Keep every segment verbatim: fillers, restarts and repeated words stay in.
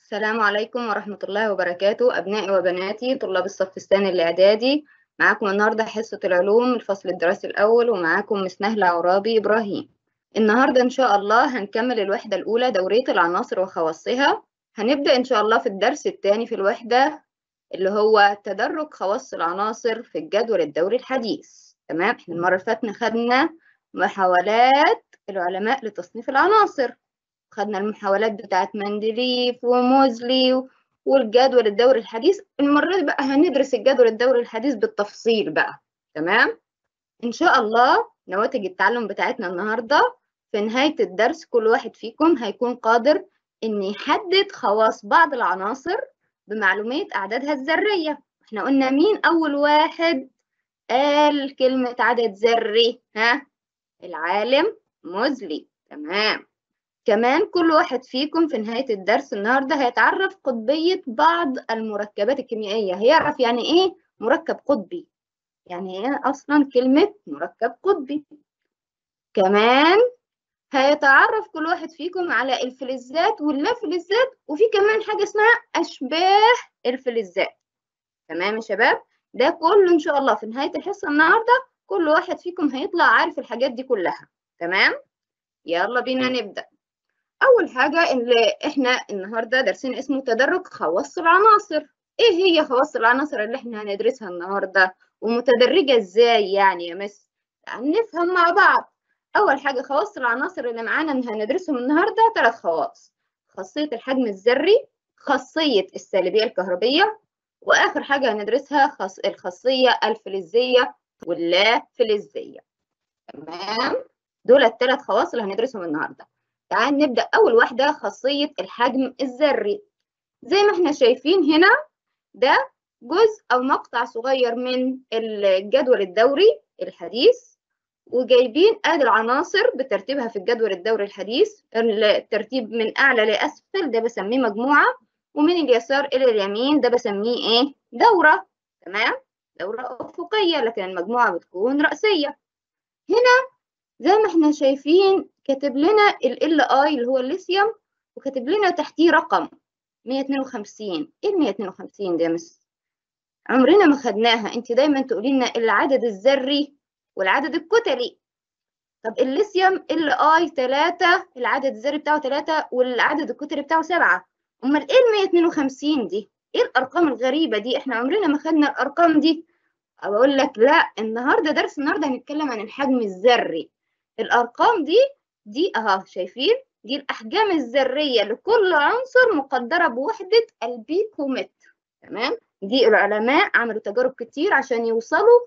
السلام عليكم ورحمة الله وبركاته، أبنائي وبناتي طلاب الصف الثاني الإعدادي. معاكم النهاردة حصة العلوم الفصل الدراسي الأول، ومعاكم مس نهلة عرابي إبراهيم. النهاردة إن شاء الله هنكمل الوحدة الأولى دورية العناصر وخواصها. هنبدأ إن شاء الله في الدرس الثاني في الوحدة اللي هو تدرج خواص العناصر في الجدول الدوري الحديث. تمام، احنا المرة اللي فاتت خدنا محاولات العلماء لتصنيف العناصر، خدنا المحاولات بتاعت مندليف وموزلي والجدول الدوري الحديث. المرة دي بقى هندرس الجدول الدوري الحديث بالتفصيل بقى. تمام، إن شاء الله نواتج التعلم بتاعتنا النهاردة في نهاية الدرس كل واحد فيكم هيكون قادر إن يحدد خواص بعض العناصر بمعلومية أعدادها الذرية. احنا قلنا مين أول واحد قال كلمة عدد ذري؟ ها؟ العالم موزلي. تمام، كمان كل واحد فيكم في نهاية الدرس النهاردة هيتعرف قطبية بعض المركبات الكيميائية، هيعرف يعني إيه مركب قطبي، يعني إيه أصلا كلمة مركب قطبي. كمان هيتعرف كل واحد فيكم على الفلزات واللافلزات، وفي كمان حاجة اسمها أشباه الفلزات. تمام يا شباب، ده كله إن شاء الله في نهاية الحصة النهاردة كل واحد فيكم هيطلع عارف الحاجات دي كلها. تمام، يلا بينا نبدأ. أول حاجة اللي إحنا النهاردة درسنا اسمه تدرج خواص العناصر. إيه هي خواص العناصر اللي إحنا هندرسها النهاردة ومتدرجة إزاي يعني يا مس؟ يعني نفهم مع بعض. أول حاجة خواص العناصر اللي معانا إن هندرسهم النهاردة ثلاث خواص: خاصية الحجم الذري، خاصية السالبية الكهربية، وآخر حاجة هندرسها خاص الخاصية الفلزية واللا فلزية. تمام، دول الثلاث خواص اللي هندرسهم النهارده. تعال نبدأ أول واحدة، خاصية الحجم الذري. زي ما احنا شايفين هنا ده جزء أو مقطع صغير من الجدول الدوري الحديث، وجايبين آدي العناصر بترتيبها في الجدول الدوري الحديث. الترتيب من أعلى لأسفل ده بسميه مجموعة، ومن اليسار إلى اليمين ده بسميه إيه؟ دورة. تمام، دورة أفقية، لكن المجموعة بتكون رأسية. هنا زي ما احنا شايفين كاتب لنا ال I اللي هو الليثيوم، وكاتب لنا تحتيه رقم مية اتنين وخمسين. ايه ال مية اتنين وخمسين ده يا مس؟ عمرنا ما خدناها، انت دايما تقولي لنا العدد الذري والعدد الكتلي. طب الليثيوم ال I ثلاثة، العدد الذري بتاعه ثلاثة والعدد الكتلي بتاعه سبعة. امال ايه ال مية اتنين وخمسين دي؟ ايه الارقام الغريبة دي؟ احنا عمرنا ما خدنا الارقام دي. اقول لك لا، النهارده درس النهارده هنتكلم عن الحجم الذري. الارقام دي دي اهو شايفين، دي الاحجام الذريه لكل عنصر مقدره بوحده البيكومتر. تمام، دي العلماء عملوا تجارب كتير عشان يوصلوا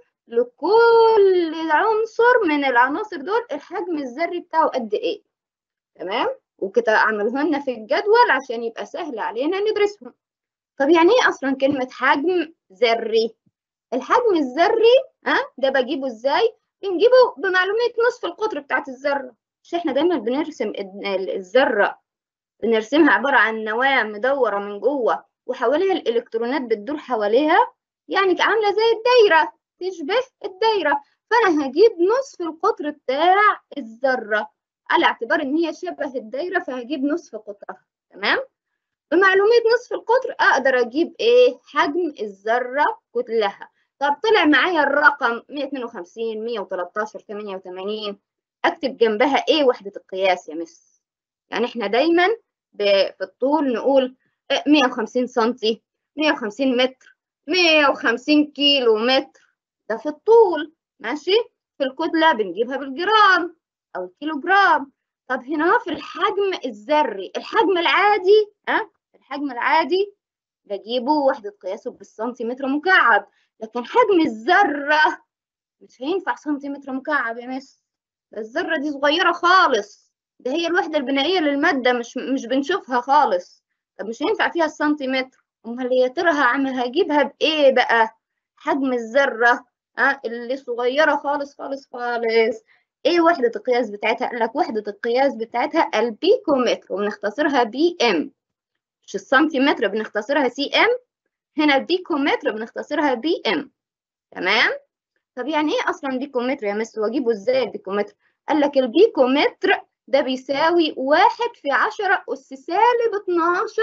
لكل عنصر من العناصر دول الحجم الذري بتاعه قد ايه. تمام، وكده عملوها لنا في الجدول عشان يبقى سهل علينا ندرسهم. طب يعني ايه اصلا كلمه حجم ذري؟ الحجم الذري ها ده بجيبه ازاي؟ بنجيبه بمعلومية نصف القطر بتاعت الذرة. مش احنا دايما بنرسم الذرة، بنرسمها عبارة عن نواة مدورة من جوه وحواليها الإلكترونات بتدور حواليها، يعني عاملة زي الدايرة، تشبه الدايرة. فأنا هجيب نصف القطر بتاع الذرة على اعتبار إن هي شبه الدايرة، فهجيب نصف قطرها. تمام، بمعلومية نصف القطر أقدر أجيب إيه؟ حجم الذرة كلها. طب طلع معايا الرقم مية اتنين وخمسين، مية وتلتاشر، تمانية وتمانين، أكتب جنبها إيه؟ وحدة القياس يا مس. يعني إحنا دايماً في الطول نقول مية وخمسين سنتي، مية وخمسين متر، مية وخمسين كيلو متر، ده في الطول. ماشي، في الكتلة بنجيبها بالجرام أو الكيلو جرام. طب هنا في الحجم الذري، الحجم العادي ها الحجم العادي بجيبه وحدة قياسه بالسنتيمتر مكعب، لكن حجم الذرة مش هينفع سنتيمتر مكعب يا مس، ده الذرة دي صغيرة خالص، ده هي الوحدة البنائية للمادة، مش مش بنشوفها خالص. طب مش هينفع فيها السنتيمتر، امال يا ترى هعمل هجيبها بايه بقى؟ حجم الذرة ها اللي صغيرة خالص خالص خالص، ايه وحدة القياس بتاعتها؟ قال لك وحدة القياس بتاعتها البيكومتر، وبنختصرها بي ام. مش السنتيمتر بنختصرها سي ام، هنا البيكومتر بنختصرها بي ام. تمام، طب يعني ايه اصلا بيكومتر يا مس، واجيبه ازاي البيكومتر؟ قال لك البيكومتر ده بيساوي واحد في عشرة اس سالب اتناشر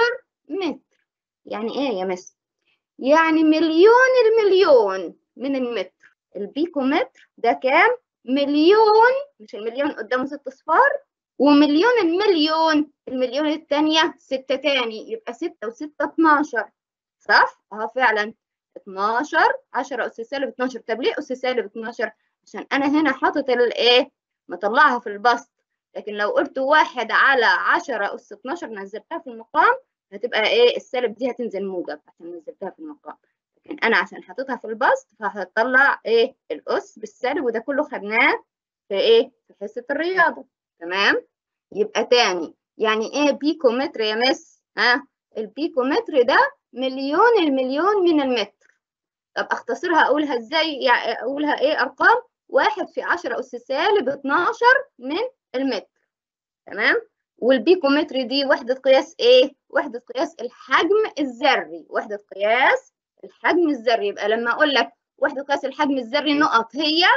متر. يعني ايه يا مس؟ يعني مليون المليون من المتر. البيكومتر ده كام؟ مليون، مش المليون قدامه ست اصفار، ومليون المليون، المليون الثانيه ستة تاني، يبقى ستة وستة اتناشر. صح؟ اه فعلا اتناشر، عشرة اس سالب اتناشر. طب ليه اس سالب اتناشر؟ عشان انا هنا حاطط الايه؟ مطلعها في البسط. لكن لو قلت واحد على عشرة اس اتناشر نزلتها في المقام هتبقى ايه؟ السالب دي هتنزل موجب عشان نزلتها في المقام. لكن انا عشان حاططها في البسط فهتطلع ايه؟ الاس بالسالب، وده كله خدناه في ايه؟ في حصه الرياضه. تمام؟ يبقى تاني، يعني ايه بيكومتر يا مس؟ ها؟ البيكومتر ده مليون المليون من المتر. طب اختصرها اقولها ازاي؟ يعني اقولها ايه؟ ارقام. واحد في عشرة اس سالب اتناشر من المتر. تمام؟ والبيكومتر دي وحدة قياس ايه؟ وحدة قياس الحجم الذري. وحدة قياس الحجم الذري. يبقى لما اقول لك وحدة قياس الحجم الذري نقط هي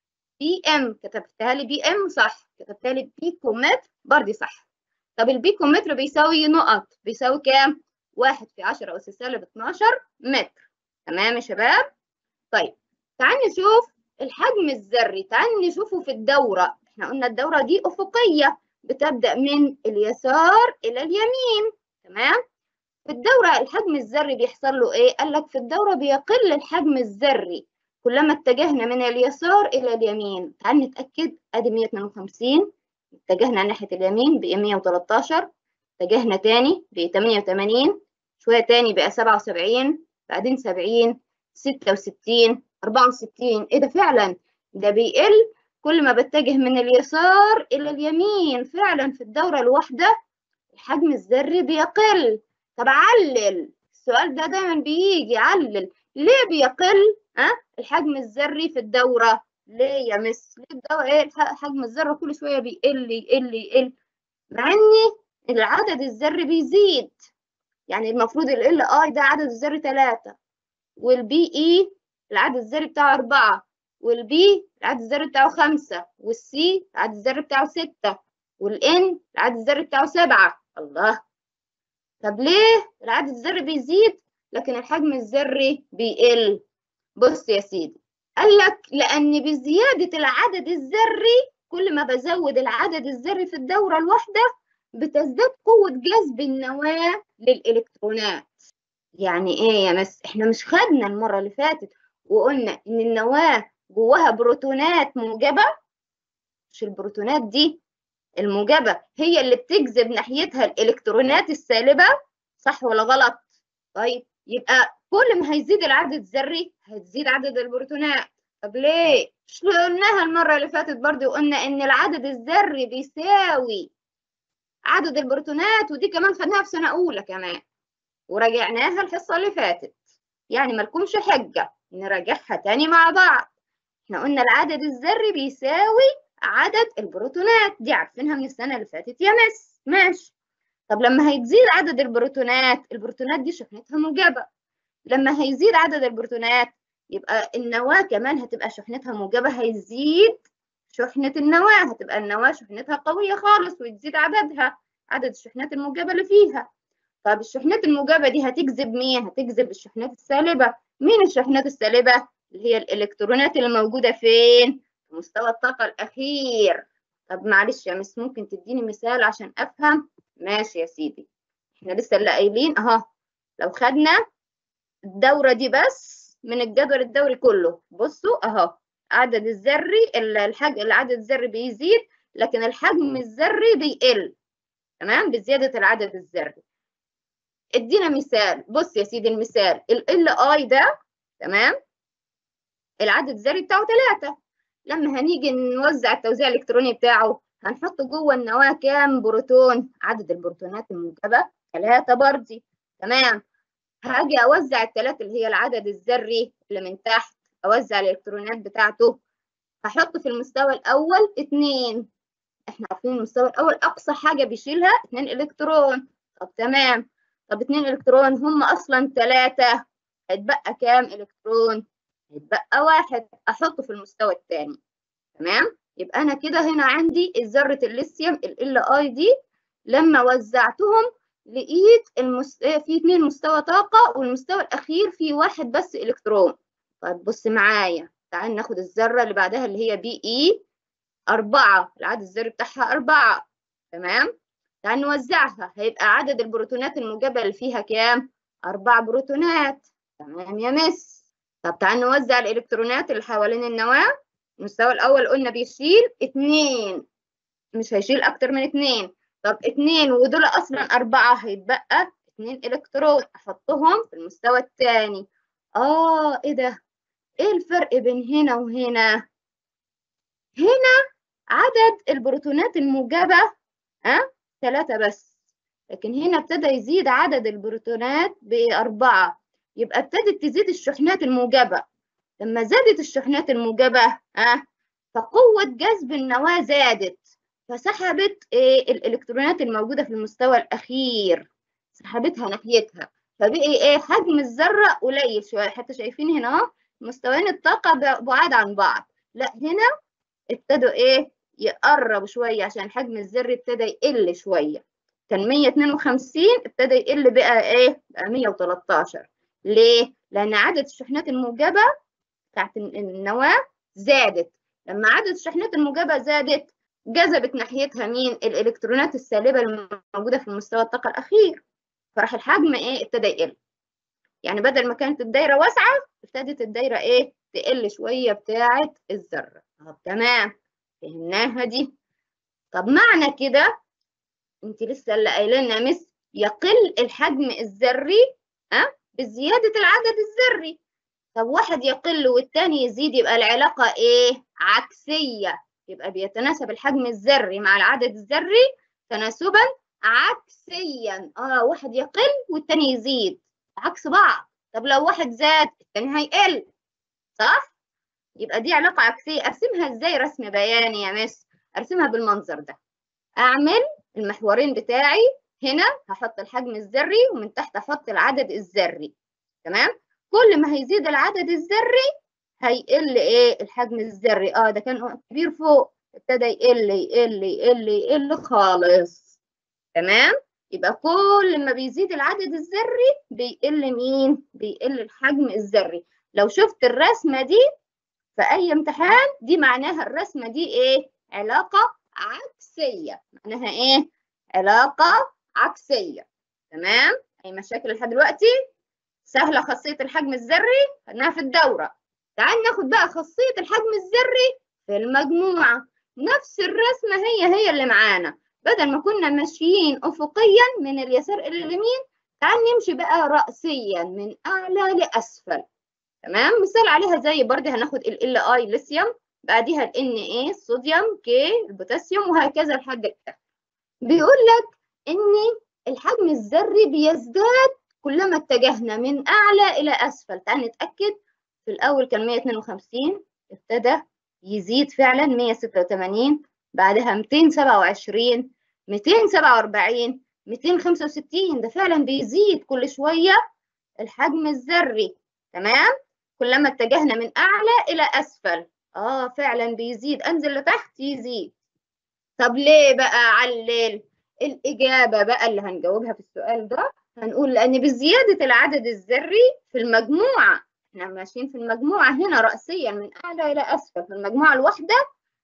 بي ام، كتبتها لي بي ام صح، كتبتها لي بيكومتر برضه صح. طب البيكومتر بيساوي نقط، بيساوي كام؟ واحد في عشرة اس سالب اتناشر متر. تمام يا شباب؟ طيب تعال نشوف الحجم الذري. تعال نشوفه في الدورة. احنا قلنا الدورة دي أفقية بتبدأ من اليسار إلى اليمين. تمام؟ في الدورة الحجم الذري بيحصل له إيه؟ قال لك في الدورة بيقل الحجم الذري كلما اتجهنا من اليسار إلى اليمين. تعال نتأكد. أدي مية اتنين وخمسين، اتجهنا ناحية اليمين بقى مية وتلتاشر، اتجهنا تاني بقى تمانية وتمانين، شوية تاني بقى سبعة وسبعين، بعدين سبعين، ستة وستين، أربعة وستين. إيه ده فعلا؟ ده بيقل كل ما بتجه من اليسار إلى اليمين. فعلا في الدورة الواحدة الحجم الذري بيقل. طب علل، السؤال ده دايما بيجي، علل ليه بيقل ها الحجم الذري في الدورة؟ ليه يا مس؟ ليه الدورة ايه حجم الذرة كل شوية بيقل يقل يقل مع ان العدد الذري بيزيد؟ يعني المفروض ال ال اي ده عدد الذري ثلاثة، والبي اي العدد الذري بتاعه أربعة، والبي العدد الذري بتاعه خمسة، والسي العدد الذري بتاعه ستة، والان العدد الذري بتاعه سبعة. الله، طب ليه العدد الذري بيزيد لكن الحجم الذري بيقل؟ بص يا سيدي، قال لك لأن بزيادة العدد الذري كل ما بزود العدد الذري في الدورة الواحدة بتزداد قوة جذب النواة للإلكترونات. يعني إيه يا مس؟ إحنا مش خدنا المرة اللي فاتت وقلنا إن النواة جواها بروتونات موجبة؟ مش البروتونات دي الموجبة هي اللي بتجذب ناحيتها الإلكترونات السالبة؟ صح ولا غلط؟ طيب يبقى كل ما هيزيد العدد الذري هتزيد عدد البروتونات. طب ليه؟ مش قلناها المرة اللي فاتت برضه وقلنا إن العدد الذري بيساوي عدد البروتونات، ودي كمان خدناها في سنة أولى كمان وراجعناها الحصة اللي فاتت. يعني مالكمش حجة نراجعها تاني مع بعض. احنا قلنا العدد الذري بيساوي عدد البروتونات، دي عارفينها من السنة اللي فاتت يا مس. ماشي. طب لما هيزيد عدد البروتونات، البروتونات دي شحنتها موجبة، لما هيزيد عدد البروتونات يبقى النواة كمان هتبقى شحنتها موجبة، هيزيد شحنة النواة، هتبقى النواة شحنتها قوية خالص ويزيد عددها، عدد الشحنات الموجبة اللي فيها. طب الشحنات الموجبة دي هتجذب مين؟ هتجذب الشحنات السالبة. مين الشحنات السالبة؟ اللي هي الإلكترونات اللي موجودة فين؟ في مستوى الطاقة الأخير. طب معلش يا مس ممكن تديني مثال عشان أفهم؟ ماشي يا سيدي. احنا لسه اللي قايلين اهو، لو خدنا الدورة دي بس من الجدول الدوري كله، بصوا اهو عدد الذري الحجم العدد الذري بيزيد لكن الحجم الذري بيقل. تمام؟ بزيادة العدد الذري. ادينا مثال. بص يا سيدي المثال ال ال اي ده، تمام، العدد الذري بتاعه ثلاثة. لما هنيجي نوزع التوزيع الالكتروني بتاعه هنحط جوه النواة كام بروتون؟ عدد البروتونات الموجبة ثلاثة برضه. تمام. هاجي اوزع الثلاثة اللي هي العدد الذري اللي من تحت، اوزع الالكترونات بتاعته، هحط في المستوى الاول اثنين. احنا عارفين المستوى الاول اقصى حاجة بيشيلها اثنين الكترون. طب تمام. طب اثنين الكترون هم اصلا ثلاثة، هيتبقى كام الكترون؟ هيتبقى واحد، احطه في المستوى الثاني. تمام؟ يبقى انا كده هنا عندي ذرة الليثيوم ال ال اي دي لما وزعتهم لقيت المس... في اتنين مستوى طاقة، والمستوى الأخير فيه واحد بس إلكترون. طيب بص معايا، تعال ناخد الذرة اللي بعدها اللي هي بي إي أربعة، العدد الذري بتاعها أربعة. تمام؟ تعال نوزعها، هيبقى عدد البروتونات الموجبة اللي فيها كام؟ أربع بروتونات. تمام يا مس. طب تعال نوزع الإلكترونات اللي حوالين النواة. المستوى الأول قلنا بيشيل اتنين، مش هيشيل أكتر من اتنين. طب اتنين ودول أصلا أربعة، هيتبقى اتنين إلكترون أحطهم في المستوى الثاني. آه إيه ده؟ إيه الفرق بين هنا وهنا؟ هنا عدد البروتونات الموجبة ها ثلاثة بس، لكن هنا ابتدى يزيد عدد البروتونات بأربعة، يبقى ابتدت تزيد الشحنات الموجبة. لما زادت الشحنات الموجبة ها فقوة جذب النواة زادت، فسحبت إيه الإلكترونات الموجودة في المستوى الأخير، سحبتها ناحيتها، فبقي إيه حجم الذرة قليل شوية. حتى شايفين هنا أهو مستويين الطاقة بعاد عن بعض، لا هنا ابتدوا إيه يقرب شوية عشان حجم الذري ابتدى يقل شوية. كان مية اتنين وخمسين ابتدى يقل بقى إيه بقى مية وتلتاشر. ليه؟ لأن عدد الشحنات الموجبة بتاعت النواة زادت. لما عدد الشحنات الموجبة زادت جذبت ناحيتها مين؟ الإلكترونات السالبة الموجودة في مستوى الطاقة الأخير، فراح الحجم إيه ابتدى يقل. يعني بدل ما كانت الدايرة واسعة ابتدت الدايرة إيه تقل شوية بتاعة الذرة. طب تمام فهمناها دي. طب معنى كده انت لسه اللي قايله لنا مس يقل الحجم الذري أه؟ بزيادة العدد الذري. طب واحد يقل والتاني يزيد، يبقى العلاقة ايه؟ عكسية. يبقى بيتناسب الحجم الذري مع العدد الذري تناسبا عكسيا. اه واحد يقل والتاني يزيد عكس بعض. طب لو واحد زاد التاني هيقل، صح؟ يبقى دي علاقة عكسية. ارسمها ازاي رسم بياني يا مس؟ ارسمها بالمنظر ده. اعمل المحورين بتاعي، هنا هحط الحجم الذري ومن تحت احط العدد الذري. تمام؟ كل ما هيزيد العدد الذري هيقل ايه الحجم الذري. اه ده كان كبير فوق ابتدى يقل يقل يقل يقل خالص. تمام؟ يبقى كل ما بيزيد العدد الذري بيقل مين؟ بيقل الحجم الذري. لو شفت الرسمة دي في أي امتحان دي معناها الرسمة دي إيه؟ علاقة عكسية. معناها إيه؟ علاقة عكسية. تمام؟ أي مشاكل لحد دلوقتي؟ سهلة. خاصية الحجم الذري خدناها في الدورة. تعال ناخد بقى خاصية الحجم الذري في المجموعة. نفس الرسمة هي هي اللي معانا، بدل ما كنا ماشيين أفقيا من اليسار إلى اليمين، تعال نمشي بقى رأسيا من أعلى لأسفل. تمام؟ مثال عليها زي برضه هناخد ال Li ليثيوم، بعديها ال Na الصوديوم، K البوتاسيوم، وهكذا لحد الآخر. بيقول لك إن الحجم الذري بيزداد كلما اتجهنا من أعلى إلى أسفل. تعال نتأكد. في الأول كان مية اتنين وخمسين، ابتدى يزيد فعلا مية ستة وتمانين، بعدها ميتين سبعة وعشرين، ميتين سبعة وأربعين، ميتين خمسة وستين. ده فعلا بيزيد كل شوية الحجم الذري. تمام؟ كلما اتجهنا من أعلى إلى أسفل. آه فعلا بيزيد، أنزل لتحت يزيد. طب ليه بقى علل؟ الإجابة بقى اللي هنجاوبها في السؤال ده هنقول لأن بزيادة العدد الذري في المجموعة، احنا ماشيين في المجموعة هنا رأسيا من أعلى إلى أسفل، في المجموعة الواحدة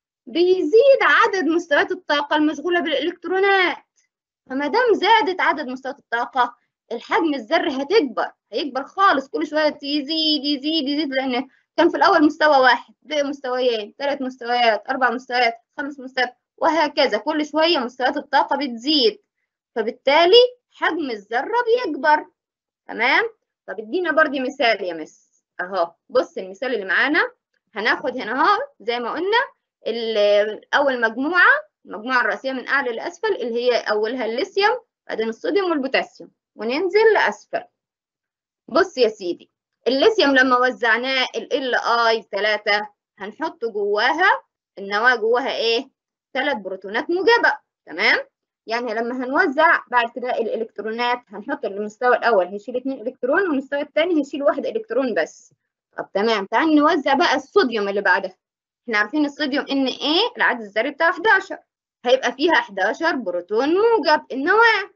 بيزيد عدد مستويات الطاقة المشغولة بالإلكترونات. فما دام زادت عدد مستويات الطاقة الحجم الذري هتكبر، هيكبر خالص، كل شوية يزيد يزيد يزيد، لأن كان في الأول مستوى واحد، بقى مستويين، ثلاث مستويات، أربع مستويات، خمس مستويات، وهكذا. كل شوية مستويات الطاقة بتزيد، فبالتالي حجم الذرة بيكبر. تمام؟ طب ادينا برضه مثال يا مس. اهو بص المثال اللي معانا، هناخد هنا اهو زي ما قلنا اول مجموعة، المجموعة الرئيسية من اعلى لاسفل اللي هي اولها الليثيوم، بعدين الصوديوم والبوتاسيوم، وننزل لاسفل. بص يا سيدي، الليثيوم لما وزعناه ال Li ثلاثة هنحط جواها النواة جواها ايه؟ ثلاث بروتونات موجبة. تمام؟ يعني لما هنوزع بعد كده الالكترونات هنحط المستوى الاول هيشيل اتنين الكترون، والمستوى الثاني هيشيل واحد الكترون بس. طب تمام، تعال نوزع بقى الصوديوم اللي بعدها. احنا عارفين الصوديوم ان ايه العدد الذري بتاعه حداشر، هيبقى فيها حداشر بروتون موجب النواة.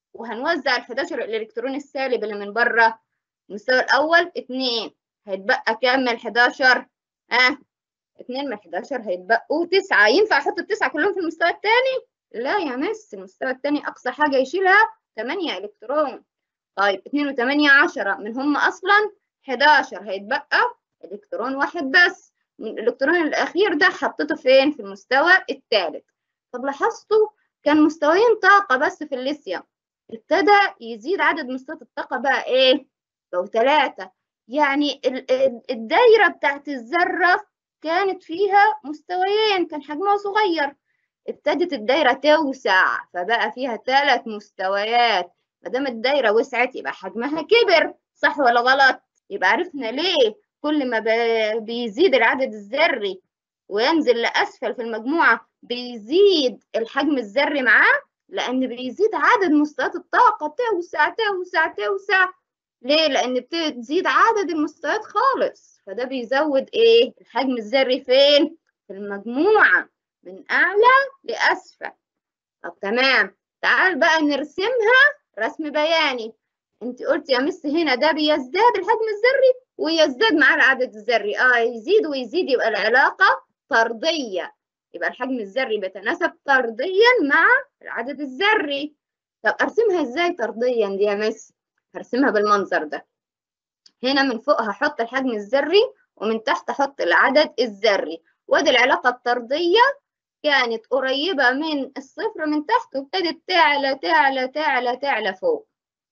وهنوزع ال حداشر الإلكترون السالب اللي من بره. المستوى الأول اتنين، هيتبقى كام من ال حداشر؟ ها؟ اتنين من حداشر هيتبقوا تسعة. ينفع أحط التسعة كلهم في المستوى الثاني؟ لا يا مس، المستوى الثاني أقصى حاجة يشيلها تمانية إلكترون. طيب اتنين وتمانية عشرة، من هم أصلا حداشر، هيتبقى إلكترون واحد بس. الإلكترون الأخير ده حطيته فين؟ في المستوى الثالث. طب لاحظتوا كان مستويين طاقة بس في الليثيوم، ابتدى يزيد عدد مستويات الطاقة بقى إيه؟ بقوا ثلاثة. يعني الدايرة بتاعت الذرة كانت فيها مستويين، كان حجمها صغير، ابتدت الدايرة توسع فبقى فيها ثلاث مستويات. ما دام الدايرة وسعت يبقى حجمها كبر، صح ولا غلط؟ يبقى عرفنا ليه كل ما بيزيد العدد الذري وينزل لأسفل في المجموعة بيزيد الحجم الذري معاه، لأن بيزيد عدد مستويات الطاقة، توسع توسع توسع. ليه؟ لأن بتزيد عدد المستويات خالص، فده بيزود إيه؟ الحجم الذري فين؟ في المجموعة من أعلى لأسفل. طب تمام، تعال بقى نرسمها رسم بياني. انت قلت يا مس هنا ده بيزداد الحجم الذري ويزداد مع العدد الذري، اه يزيد ويزيد، يبقى العلاقة طردية، يبقى الحجم الذري بيتناسب طرديا مع العدد الذري. طب ارسمها ازاي طرديا دي يا مس؟ هرسمها بالمنظر ده. هنا من فوق هحط الحجم الذري ومن تحت احط العدد الذري، وادي العلاقة الطردية كانت قريبة من الصفر من تحت وابتدت تعلى تعلى تعلى تعلى فوق.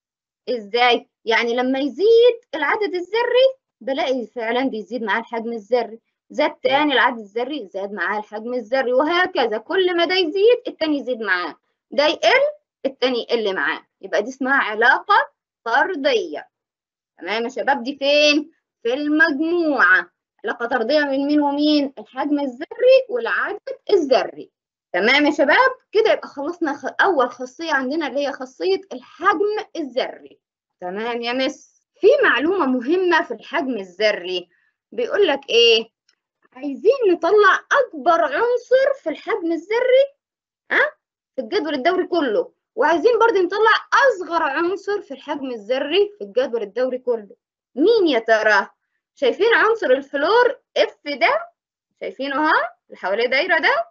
ازاي؟ يعني لما يزيد العدد الذري بلاقي فعلا بيزيد معاه الحجم الذري، زاد تاني العدد الذري زاد معاه الحجم الذري، وهكذا كل ما ده يزيد التاني يزيد معاه، ده يقل التاني يقل معاه. يبقى دي اسمها علاقة طردية. تمام يا شباب؟ دي فين؟ في المجموعة. علاقة طردية من مين ومين؟ الحجم الذري والعدد الذري. تمام يا شباب؟ كده يبقى خلصنا أول خاصية عندنا اللي هي خاصية الحجم الذري. تمام يا مس. في معلومة مهمة في الحجم الذري، بيقول لك إيه؟ عايزين نطلع أكبر عنصر في الحجم الذري ها؟ في الجدول الدوري كله، وعايزين برضه نطلع أصغر عنصر في الحجم الذري في الجدول الدوري كله. مين يا ترى؟ شايفين عنصر الفلور اف ده؟ شايفينه ها؟ اللي حواليه دايرة ده؟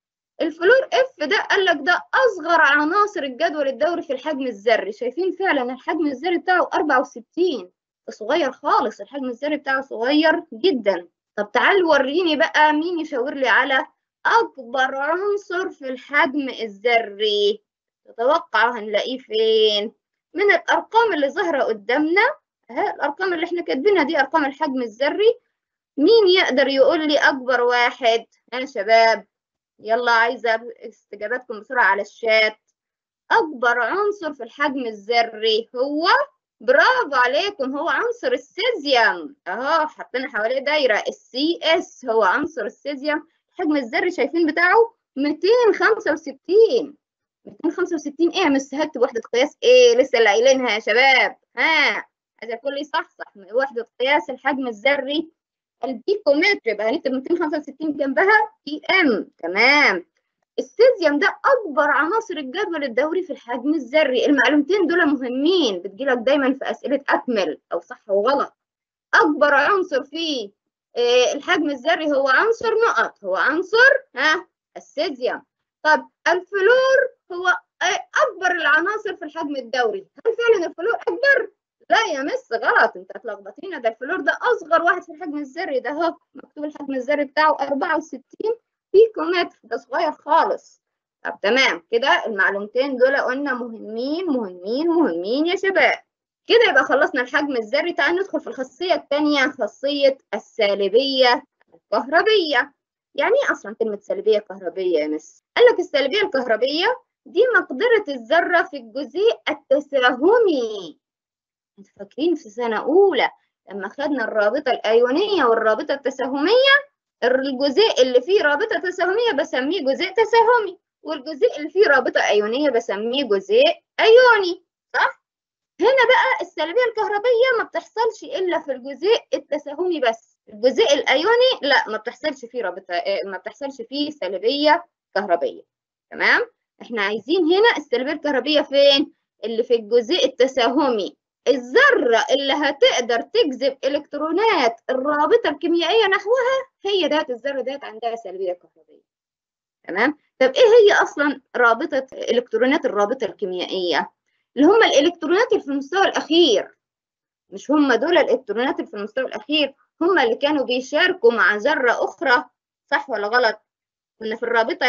الفلور اف ده قال لك ده أصغر عناصر الجدول الدوري في الحجم الذري. شايفين فعلا الحجم الذري بتاعه أربعة وستين، ده صغير خالص، الحجم الذري بتاعه صغير جدا. طب تعال وريني بقى مين يشاور لي على أكبر عنصر في الحجم الذري. تتوقع هنلاقيه فين؟ من الأرقام اللي ظاهرة قدامنا اهي، الأرقام اللي احنا كاتبينها دي أرقام الحجم الذري. مين يقدر يقول لي أكبر واحد؟ يا شباب يلا، عايزة استجاباتكم بسرعة على الشات. أكبر عنصر في الحجم الذري هو، برافو عليكم، هو عنصر السيزيوم. اهو حطينا حواليه دايرة، السي اس هو عنصر السيزيوم. الحجم الذري شايفين بتاعه مئتين وخمسة وستين. مئتين وخمسة وستين ايه يا مس؟ هكتب وحدة قياس ايه؟ لسه اللي قايلينها يا شباب. ها، عايز الكل يصحصح. وحدة قياس الحجم الذري البيكومتر، يبقى هنكتب مئتين وخمسة وستين جنبها بي ام. تمام. السيزيوم ده اكبر عناصر الجدول الدوري في الحجم الذري. المعلومتين دول مهمين، بتجيلك دايما في اسئله اكمل او صح وغلط. اكبر عنصر في الحجم الذري هو عنصر نقط، هو عنصر ها السيزيوم. طب الفلور هو اكبر العناصر في الحجم الدوري. هل فعلا الفلور اكبر؟ لا يا مس غلط، انت هتلخبطينا. ده الفلور ده اصغر واحد في الحجم الذري، ده اهو مكتوب الحجم الذري بتاعه أربعة وستين بيكومتر، ده صغير خالص. طب تمام كده، المعلومتين دول قلنا مهمين مهمين مهمين يا شباب. كده يبقى خلصنا الحجم الذري. تعال ندخل في الخاصية الثانية، خاصية السالبية الكهربية. يعني ايه اصلا كلمة سالبية كهربية يا مس؟ قال لك السالبية الكهربية دي مقدرة الذرة في الجزيء التساهمي. انتوا فاكرين في سنة أولى لما خدنا الرابطة الأيونية والرابطة التساهمية؟ الجزيء اللي فيه رابطة تساهمية بسميه جزيء تساهمي، والجزيء اللي فيه رابطة أيونية بسميه جزيء أيوني، صح؟ هنا بقى السالبية الكهربية ما بتحصلش إلا في الجزيء التساهمي بس. الجزيء الأيوني لا، ما بتحصلش فيه رابطة، ما بتحصلش فيه سالبية كهربية. تمام؟ احنا عايزين هنا السالبية الكهربية فين؟ اللي في الجزيء التساهمي، الذرة اللي هتقدر تجذب إلكترونات الرابطة الكيميائية نحوها هي ذات الذرة ذات عندها سلبية كهربية. تمام؟ طب إيه هي أصلا رابطة إلكترونات الرابطة الكيميائية؟ اللي هم الإلكترونات اللي في المستوى الأخير. مش هم دول الإلكترونات اللي في المستوى الأخير هم اللي كانوا بيشاركوا مع ذرة أخرى، صح ولا غلط؟ كنا في الرابطة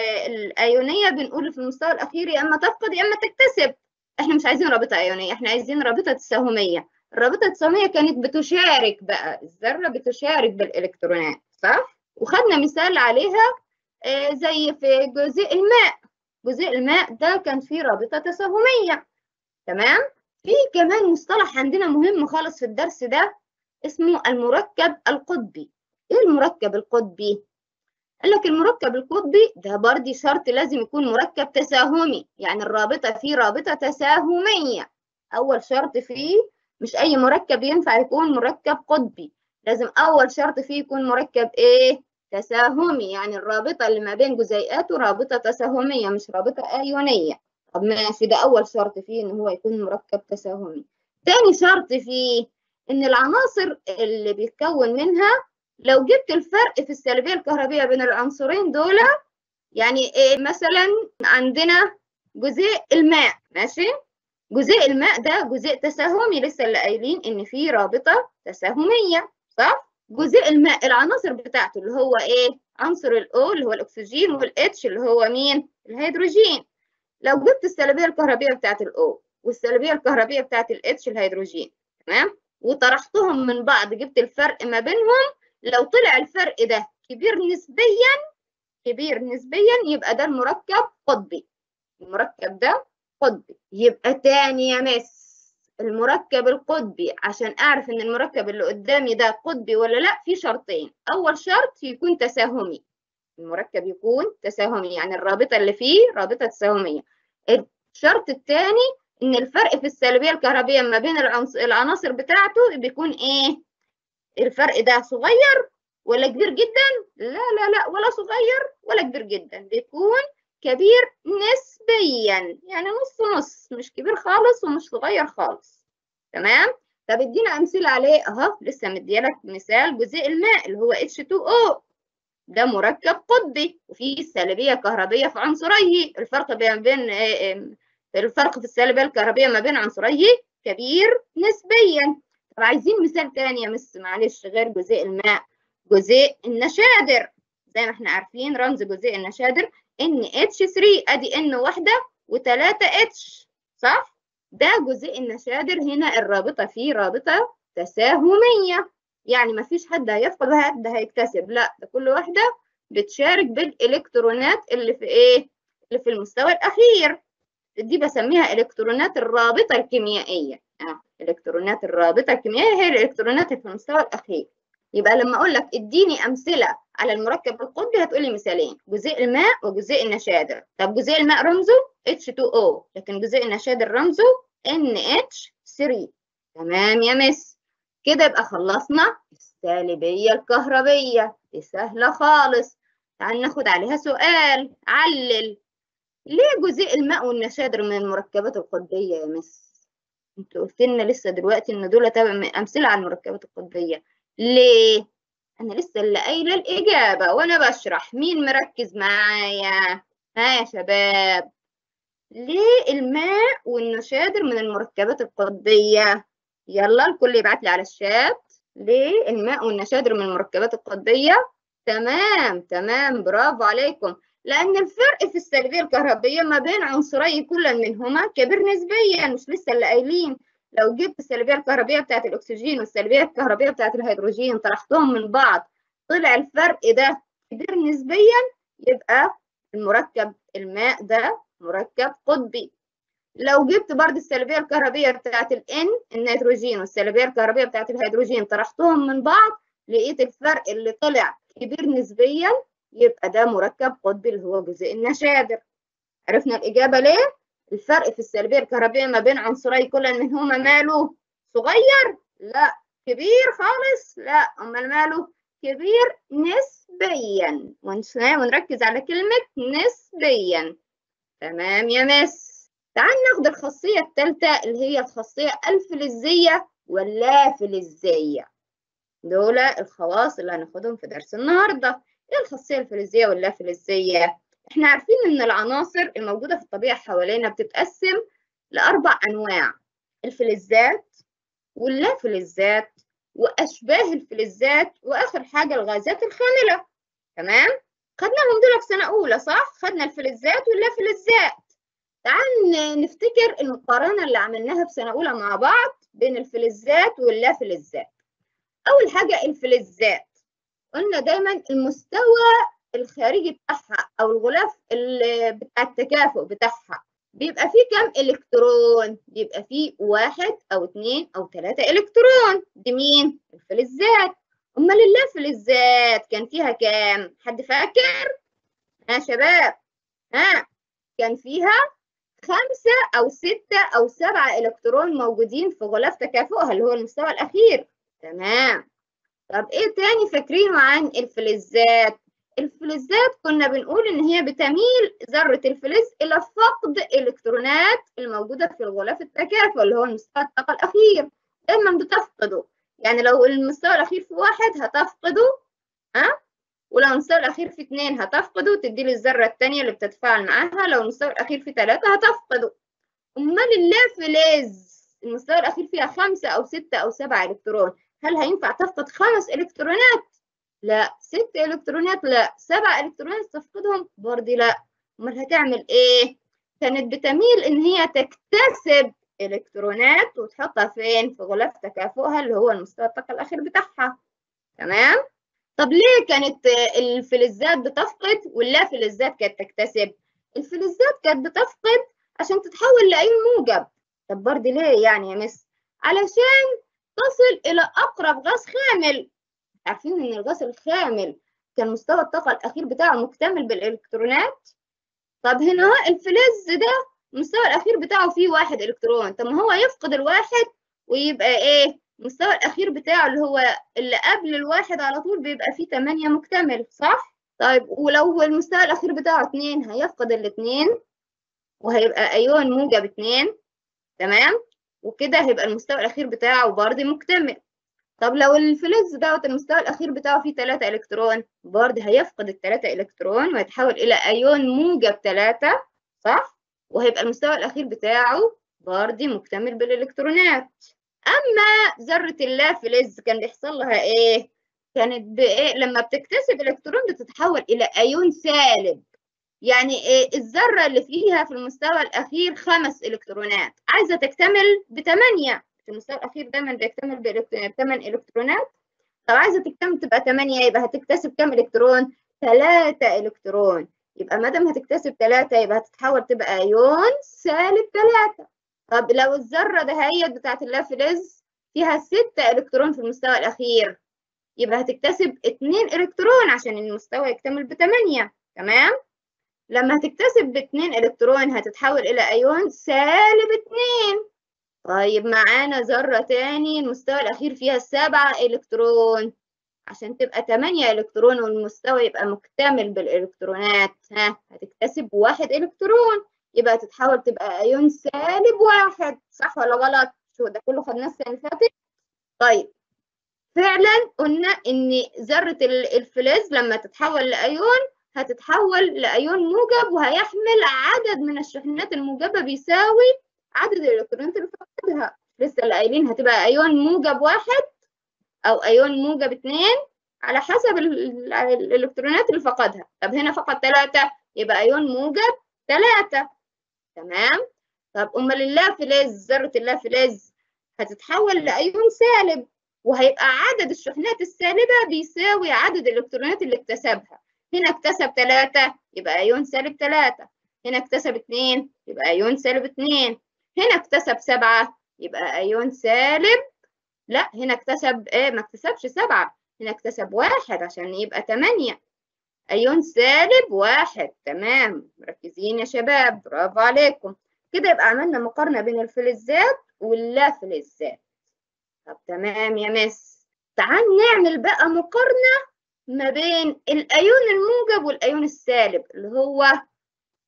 الأيونية بنقول في المستوى الأخير يا إما تفقد يا إما تكتسب. إحنا مش عايزين رابطة أيونية، إحنا عايزين رابطة تساهمية. الرابطة التساهمية كانت بتشارك بقى، الذرة بتشارك بالإلكترونات، صح؟ وخدنا مثال عليها آه زي في جزيء الماء. جزيء الماء ده كان فيه رابطة تساهمية. تمام؟ في كمان مصطلح عندنا مهم خالص في الدرس ده اسمه المركب القطبي. إيه المركب القطبي؟ قال لك المركب القطبي ده برضه شرط لازم يكون مركب تساهمي، يعني الرابطة فيه رابطة تساهمية. أول شرط فيه، مش أي مركب ينفع يكون مركب قطبي، لازم أول شرط فيه يكون مركب إيه؟ تساهمي، يعني الرابطة اللي ما بين جزيئاته رابطة تساهمية مش رابطة أيونية. طب ماشي، ده أول شرط فيه إن هو يكون مركب تساهمي. تاني شرط فيه إن العناصر اللي بيتكون منها لو جبت الفرق في السلبية الكهربية بين العنصرين دول، يعني إيه؟ مثلا عندنا جزيء الماء، ماشي؟ جزيء الماء ده جزيء تساهمي، لسه اللي قايلين إن فيه رابطة تساهمية، صح؟ جزيء الماء العناصر بتاعته اللي هو إيه؟ عنصر الأو اللي هو الأكسجين والاتش اللي هو مين؟ الهيدروجين. لو جبت السلبية الكهربية بتاعت الأو والسلبية الكهربية بتاعت الاتش الهيدروجين، تمام؟ وطرحتهم من بعض، جبت الفرق ما بينهم، لو طلع الفرق ده كبير نسبيا، كبير نسبيا يبقى ده المركب قطبي. المركب ده قطبي. يبقى تاني يا مس، المركب القطبي عشان اعرف ان المركب اللي قدامي ده قطبي ولا لا في شرطين. اول شرط يكون تساهمي، المركب يكون تساهمي يعني الرابطة اللي فيه رابطة تساهمية. الشرط الثاني ان الفرق في السلبية الكهربية ما بين العناصر بتاعته بيكون ايه؟ الفرق ده صغير ولا كبير جدا؟ لا لا لا، ولا صغير ولا كبير جدا، بيكون كبير نسبيا، يعني نص نص، مش كبير خالص ومش صغير خالص. تمام؟ طب ادينا امثله عليه اهو، لسه مديالك مثال جزيء الماء اللي هو اتش تو او، ده مركب قطبي وفيه سلبيه كهربيه في عنصريه، الفرق بين الفرق في السلبيه الكهربيه ما بين عنصريه كبير نسبيا. طب عايزين مثال تاني يا مس معلش غير جزيء الماء، جزيء النشادر. زي ما احنا عارفين رمز جزيء النشادر ان اتش ثلاثة، ادي ان واحده وثلاثة اتش، صح؟ ده جزيء النشادر هنا الرابطه فيه رابطه تساهميه، يعني ما فيش حد هيفقد وحد هيكتسب، لا ده كل واحده بتشارك بالالكترونات اللي في ايه؟ اللي في المستوى الاخير. دي بسميها الكترونات الرابطه الكيميائيه. آه. الالكترونات الرابطه الكيميائيه هي الالكترونات اللي في المستوى الاخير. يبقى لما اقول لك اديني امثله على المركب القطبي هتقولي مثالين، جزيء الماء وجزيء النشادر. طب جزيء الماء رمزه اتش تو او، لكن جزيء النشادر رمزه ان اتش ثلاثة. تمام يا مس؟ كده يبقى خلصنا السالبيه الكهربيه، دي سهله خالص. تعال ناخد عليها سؤال. علل ليه جزيء الماء والنشادر من المركبات القطبيه يا مس؟ انت قلت لنا لسه دلوقتي ان دول امثله على المركبات القطبيه. ليه؟ انا لسه اللي قايله الاجابه وانا بشرح، مين مركز معايا؟ ها يا شباب، ليه الماء والنشادر من المركبات القطبيه؟ يلا الكل يبعت لي على الشات، ليه الماء والنشادر من المركبات القطبيه؟ تمام تمام، برافو عليكم. لأن الفرق في السلبية الكهربية ما بين عنصري كل منهما كبير نسبيا، مش لسه اللي قايلين لو جبت السلبية الكهربية بتاعت الأكسجين والسلبية الكهربية بتاعت الهيدروجين طرحتهم من بعض طلع الفرق ده كبير نسبيا، يبقى المركب الماء ده مركب قطبي. لو جبت برضه السلبية الكهربية بتاعت الN النيتروجين والسلبية الكهربية بتاعت الهيدروجين طرحتهم من بعض لقيت الفرق اللي طلع كبير نسبيا، يبقى ده مركب قطبي اللي هو جزيء النشادر. عرفنا الإجابة ليه؟ الفرق في السلبية الكهربية ما بين عنصري كل منهما ماله؟ صغير؟ لا. كبير خالص؟ لا. أمال ماله؟ كبير نسبيا، ونركز على كلمة نسبيا. تمام يا مس؟ تعال ناخد الخاصية الثالثة اللي هي الخاصية الفلزية واللافلزية. دول الخواص اللي هناخدهم في درس النهاردة. ايه الخاصية الفلزية واللافلزية؟ احنا عارفين ان العناصر الموجودة في الطبيعة حوالينا بتتقسم لأربع أنواع: الفلزات واللافلزات وأشباه الفلزات وآخر حاجة الغازات الخاملة. تمام؟ خدناهم دول في سنة أولى صح؟ خدنا الفلزات واللافلزات. تعال نفتكر المقارنة اللي عملناها في سنة أولى مع بعض بين الفلزات واللافلزات. أول حاجة الفلزات، قلنا دايما المستوى الخارجي بتاعها أو الغلاف بتاع التكافؤ بتاعها بيبقى فيه كم إلكترون؟ بيبقى فيه واحد أو اتنين أو تلاتة إلكترون. دي مين؟ الفلزات. أمال اللافلزات كان فيها كام؟ حد فاكر؟ ها شباب؟ ها؟ كان فيها خمسة أو ستة أو سبعة إلكترون موجودين في غلاف تكافؤها اللي هو المستوى الأخير. تمام. طب إيه تاني فاكرينه عن الفلزات؟ الفلزات كنا بنقول إن هي بتميل ذرة الفلز إلى فقد الإلكترونات الموجودة في الغلاف التكافؤ اللي هو المستوى الطاقة الأخير. دايما بتفقده، يعني لو المستوى الأخير في واحد هتفقده، ها؟ ولو المستوى الأخير في اتنين هتفقده تدي لي الذرة التانية اللي بتتفاعل معاها، لو المستوى الأخير في تلاتة هتفقده. أمال اللافلز المستوى الأخير فيها خمسة أو ستة أو سبعة إلكترون، هل هينفع تفقد خمس إلكترونات؟ لا. ست إلكترونات؟ لا. سبع إلكترونات تفقدهم؟ برضه لا. أمال هتعمل إيه؟ كانت بتميل إن هي تكتسب إلكترونات وتحطها فين؟ في غلاف تكافؤها اللي هو المستوى الطاقة الأخير بتاعها. تمام؟ طب ليه كانت الفلزات بتفقد واللافلزات كانت تكتسب؟ الفلزات كانت بتفقد عشان تتحول لأيون موجب. طب برضه ليه يعني يا مس؟ علشان تصل إلى أقرب غاز خامل. عارفين إن الغاز الخامل كان مستوى الطاقة الأخير بتاعه مكتمل بالإلكترونات. طب هنا الفلز ده المستوى الأخير بتاعه فيه واحد إلكترون، طب ما هو يفقد الواحد ويبقى إيه؟ المستوى الأخير بتاعه اللي هو اللي قبل الواحد على طول بيبقى فيه تمانية مكتمل صح؟ طيب ولو المستوى الأخير بتاعه اتنين هيفقد الاتنين وهيبقى أيون موجب اتنين. تمام؟ وكده هيبقى المستوى الأخير بتاعه برضه مكتمل. طب لو الفلز دوت المستوى الأخير بتاعه فيه تلاتة إلكترون، برضه هيفقد التلاتة إلكترون ويتحول إلى أيون موجب تلاتة صح؟ وهيبقى المستوى الأخير بتاعه برضه مكتمل بالإلكترونات. أما ذرة اللافلز كان بيحصل لها إيه؟ كانت بإيه؟ لما بتكتسب إلكترون بتتحول إلى أيون سالب. يعني إيه؟ الذرة اللي فيها في المستوى الأخير خمس إلكترونات عايزة تكتمل بثمانية. في المستوى الأخير دايما بيكتمل بثمان إلكترونات. طب عايزة تكتمل تبقى ثمانية يبقى هتكتسب كام إلكترون؟ ثلاثة إلكترون. يبقى ما دام هتكتسب ثلاثة يبقى هتتحول تبقى أيون سالب ثلاثة. طب لو الذرة دهيت بتاعت اللافلز فيها ستة إلكترون في المستوى الأخير يبقى هتكتسب اتنين إلكترون عشان المستوى يكتمل بثمانية. تمام؟ لما هتكتسب باتنين إلكترون هتتحول إلى أيون سالب اتنين. طيب معانا ذرة تاني المستوى الأخير فيها سبعة إلكترون عشان تبقى تمانية إلكترون والمستوى يبقى مكتمل بالإلكترونات، ها هتكتسب واحد إلكترون يبقى تتحول تبقى أيون سالب واحد. صح ولا غلط؟ شو ده كله خدناه السنة اللي فاتت؟ طيب فعلا قلنا إن ذرة الفلز لما تتحول لأيون هتتحول لأيون موجب وهيحمل عدد من الشحنات الموجبة بيساوي عدد الإلكترونات اللي فقدها. لسه اللي قايلين هتبقى أيون موجب واحد أو أيون موجب اتنين على حسب الإلكترونات اللي فقدها. طب هنا فقد ثلاثة يبقى أيون موجب ثلاثة. تمام؟ طب أمال اللافلز ذرة اللافلز هتتحول لأيون سالب وهيبقى عدد الشحنات السالبة بيساوي عدد الإلكترونات اللي اكتسبها. هنا اكتسب ثلاثة يبقى أيون سالب ثلاثة، هنا اكتسب اتنين يبقى أيون سالب اتنين، هنا اكتسب سبعة يبقى أيون سالب، لا هنا اكتسب ايه؟ ما اكتسبش سبعة، هنا اكتسب واحد عشان يبقى تمانية. أيون سالب واحد. تمام، مركزين يا شباب، برافو عليكم. كده يبقى عملنا مقارنة بين الفلزات واللافلزات. طب تمام يا مس، تعال نعمل بقى مقارنة ما بين الأيون الموجب والأيون السالب اللي هو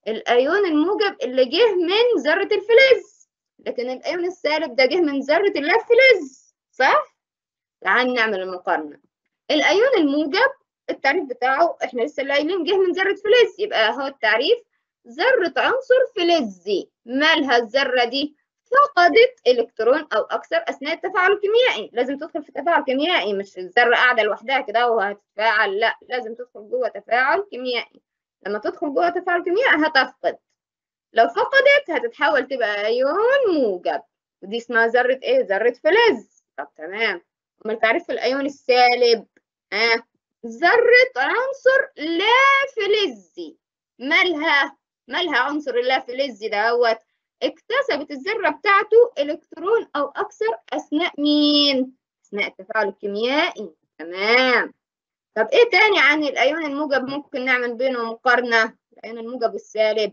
الأيون الموجب اللي جه من ذرة الفلز، لكن الأيون السالب ده جه من ذرة اللافلز، صح؟ تعال نعمل المقارنة. الأيون الموجب التعريف بتاعه احنا لسه قايلين جه من ذرة فلز، يبقى هو التعريف ذرة عنصر فلزي. مالها الذرة دي؟ فقدت إلكترون أو أكثر أثناء التفاعل الكيميائي. لازم تدخل في تفاعل كيميائي، مش الذرة قاعدة لوحدها كده وهتتفاعل، لا، لازم تدخل جوه تفاعل كيميائي. لما تدخل جوه تفاعل كيميائي هتفقد، لو فقدت هتتحول تبقى أيون موجب، ودي اسمها ذرة إيه؟ ذرة فلز. طب تمام. أمال تعريف الأيون السالب؟ آه ذرة عنصر لا فلزي. مالها؟ مالها عنصر اللا فلزي دوت؟ اكتسبت الذرة بتاعته إلكترون أو أكثر أثناء مين؟ أثناء التفاعل الكيميائي. تمام. طب إيه تاني عن الأيون الموجب ممكن نعمل بينهم مقارنة؟ الأيون الموجب والسالب.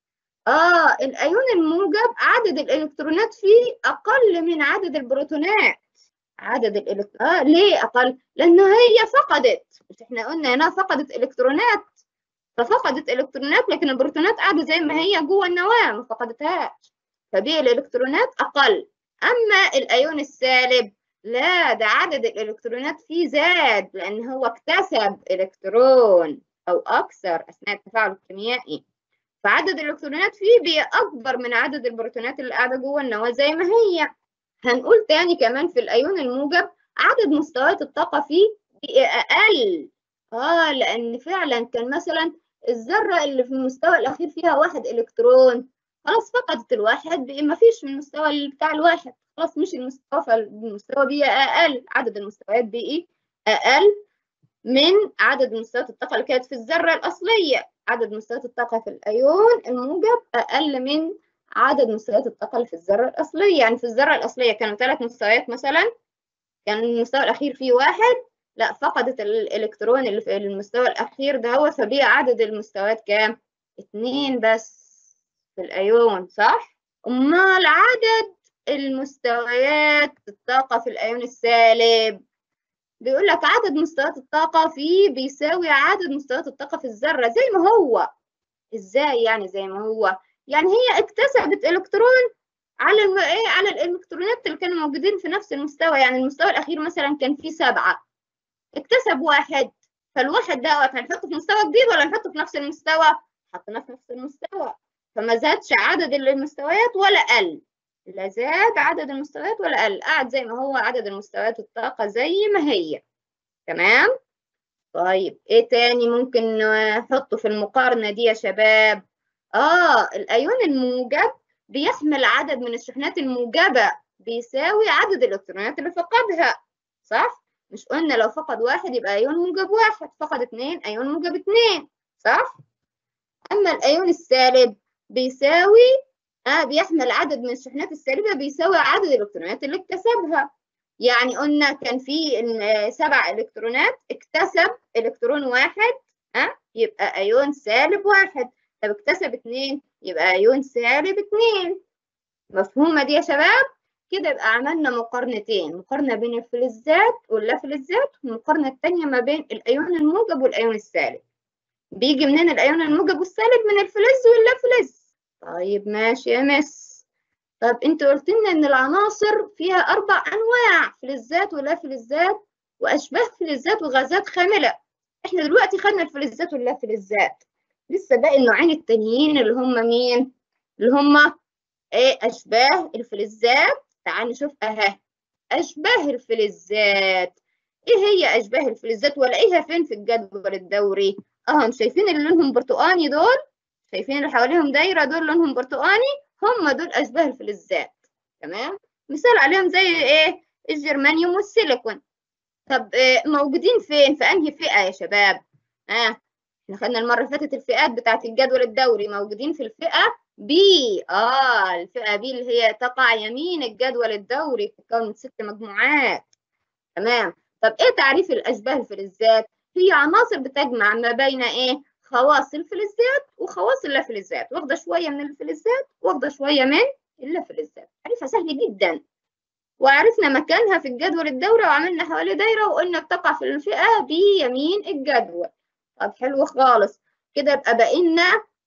آه الأيون الموجب عدد الإلكترونات فيه أقل من عدد البروتونات. عدد الإلكترونات آه ليه أقل؟ لأنه هي فقدت، مش إحنا قلنا هنا فقدت إلكترونات، ففقدت إلكترونات، لكن البروتونات قاعدة زي ما هي جوه النواة ما فقدتهاش، فبيه الإلكترونات أقل. أما الأيون السالب لا، ده عدد الإلكترونات فيه زاد، لأن هو اكتسب إلكترون أو أكثر أثناء التفاعل الكيميائي، فعدد الإلكترونات فيه بقى أكبر من عدد البروتونات اللي قاعدة جوه النواة زي ما هي. هنقول تاني كمان في الأيون الموجب عدد مستويات الطاقة فيه بقى أقل. آه لأن فعلا كان مثلا الذرة اللي في المستوى الأخير فيها واحد إلكترون، خلاص فقدت الواحد، بقى ما فيش من المستوى بتاع الواحد، خلاص مش المستوى، فالمستوى بقى أقل، عدد المستويات بقى أقل من عدد مستويات الطاقة اللي كانت في الذرة الأصلية. عدد مستويات الطاقة في الأيون الموجب أقل من عدد مستويات الطاقة اللي في الذرة الأصلية. يعني في الذرة الأصلية كانوا ثلاث مستويات مثلا، كان المستوى الأخير فيه واحد، لا فقدت الإلكترون اللي في المستوى الأخير ده هو، فبقى عدد المستويات كام؟ اتنين بس في الأيون، صح؟ أمال عدد المستويات الطاقة في الأيون السالب؟ بيقول لك عدد مستويات الطاقة فيه بيساوي عدد مستويات الطاقة في الذرة زي ما هو. ازاي يعني زي ما هو؟ يعني هي اكتسبت الكترون على الم... ايه على الالكترونات اللي كانوا موجودين في نفس المستوى. يعني المستوى الاخير مثلا كان فيه سبعة، اكتسب واحد، فالواحد دوت هنحطه في مستوى جديد ولا نحطه في نفس المستوى؟ حطيناه في نفس المستوى، فما زادش عدد المستويات ولا قل، لا زاد عدد المستويات ولا قل، قعد زي ما هو عدد المستويات الطاقة زي ما هي. تمام. طيب ايه تاني ممكن نحطه في المقارنة دي يا شباب؟ اه الايون الموجب بيحمل عدد من الشحنات الموجبة بيساوي عدد الالكترونات اللي فقدها، صح؟ مش قلنا لو فقد واحد يبقى ايون موجب واحد، فقد اتنين ايون موجب اتنين، صح؟ اما الايون السالب بيساوي آه بيحمل عدد من الشحنات السالبة بيساوي عدد الالكترونات اللي اكتسبها. يعني قلنا كان في سبع الكترونات، اكتسب الكترون واحد، ها يبقى ايون سالب واحد. طب اكتسب اتنين يبقى ايون سالب اتنين. مفهومه دي يا شباب؟ كده يبقى عملنا مقارنتين، مقارنه بين الفلزات واللافلزات، والمقارنه الثانيه ما بين الايون الموجب والايون السالب. بيجي منين الايون الموجب والسالب؟ من الفلز واللافلز. طيب ماشي يا مس. طب انت قلت لنا ان العناصر فيها اربع انواع، فلزات ولا فلزات واشباه فلزات وغازات خامله. احنا دلوقتي خدنا الفلزات واللا فلزات، لسه باقي النوعين التانيين اللي هم مين؟ اللي هم ايه؟ اشباه الفلزات. تعال نشوف اهي اشباه الفلزات. ايه هي اشباه الفلزات والاقيها فين في الجدول الدوري؟ اهم شايفين اللي لونهم برتقاني دول؟ شايفين اللي حواليهم دايره دول لونهم برتقاني؟ هم دول اشباه الفلزات. تمام. مثال عليهم زي ايه؟ الجرمانيوم والسيليكون. طب إيه موجودين فين؟ في انهي فئه يا شباب؟ اه احنا خدنا المره اللي فاتت الفئات بتاعت الجدول الدوري، موجودين في الفئه بي. اه الفئه بي اللي هي تقع يمين الجدول الدوري، تتكون من ست مجموعات. تمام. طب ايه تعريف الاشباه الفلزات؟ هي عناصر بتجمع ما بين ايه؟ خواص الفلزات وخواص اللافلزات، واخده شويه من الفلزات واخده شويه من اللافلزات. تعريفها سهل جدا، وعرفنا مكانها في الجدول الدوري وعملنا حواليه دايره وقلنا بتقع في الفئه بيمين الجدول. طب حلو خالص كده. يبقى بقينا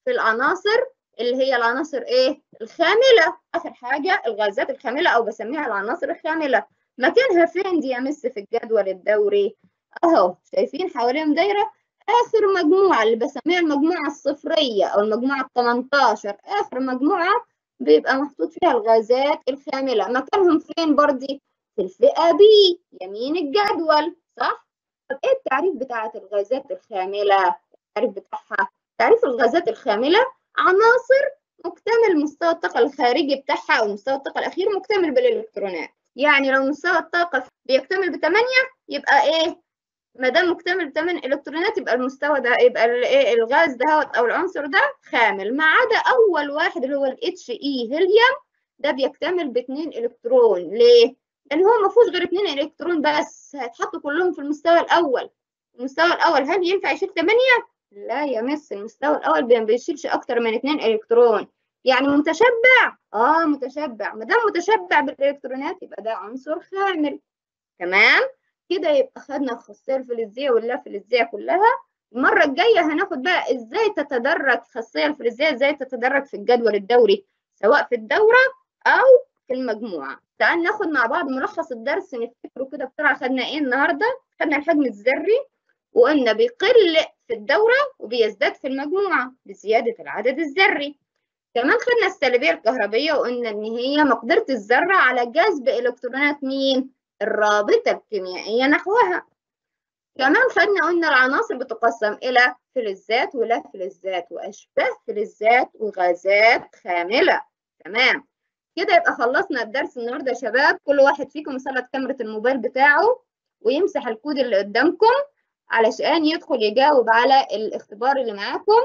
في العناصر اللي هي العناصر ايه؟ الخاملة. آخر حاجة الغازات الخاملة أو بسميها العناصر الخاملة. مكانها فين دي يا مس في الجدول الدوري؟ أهو شايفين حواليهم دايرة. آخر مجموعة اللي بسميها المجموعة الصفرية أو المجموعة التمنتاشر، آخر مجموعة بيبقى محطوط فيها الغازات الخاملة. مكانهم فين برضي؟ في الفئة بي يمين الجدول، صح؟ طب إيه التعريف بتاعة الغازات الخاملة؟ التعريف بتاعها، تعريف الغازات الخاملة عناصر مكتمل مستوى الطاقة الخارجي بتاعها أو مستوى الطاقة الأخير مكتمل بالإلكترونات. يعني لو مستوى الطاقة بيكتمل بثمانية يبقى إيه؟ ما دام مكتمل بثمان إلكترونات يبقى المستوى ده، يبقى الإيه؟ الغاز دهوت أو العنصر ده خامل، ما عدا أول واحد اللي هو ال اتش إي هيليوم، ده بيكتمل باثنين إلكترون. ليه؟ لأن هو ما فيهوش غير اثنين إلكترون بس، هيتحطوا كلهم في المستوى الأول. المستوى الأول هل ينفع يشيل ثمانية؟ لا يا مس، المستوى الأول ما بيشيلش أكتر من اثنين إلكترون. يعني متشبع؟ آه متشبع، ما دام متشبع بالإلكترونات يبقى ده عنصر خامل. تمام؟ كده يبقى خدنا الخاصية الفلزية واللافلزية كلها. المرة الجاية هناخد بقى ازاي تتدرج الخاصية الفلزية، ازاي تتدرج في الجدول الدوري سواء في الدورة أو في المجموعة. تعال ناخد مع بعض ملخص الدرس نفتكره كده بسرعة. خدنا ايه النهاردة؟ خدنا الحجم الذري وقلنا بيقل في الدورة وبيزداد في المجموعة بزيادة العدد الذري. كمان خدنا السالبية الكهربية وقلنا إن هي مقدرة الذرة على جذب إلكترونات مين؟ الرابطة الكيميائية نحوها. كمان خدنا قلنا العناصر بتقسم إلى فلزات ولا فلزات وأشباه فلزات وغازات خاملة. تمام كده يبقى خلصنا الدرس النهارده يا شباب. كل واحد فيكم يسلط كاميرا الموبايل بتاعه ويمسح الكود اللي قدامكم علشان يدخل يجاوب على الاختبار اللي معاكم.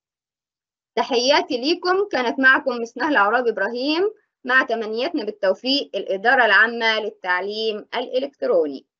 تحياتي ليكم، كانت معكم مس نهلة عرابي إبراهيم مع تمنياتنا بالتوفيق الإدارة العامة للتعليم الإلكتروني.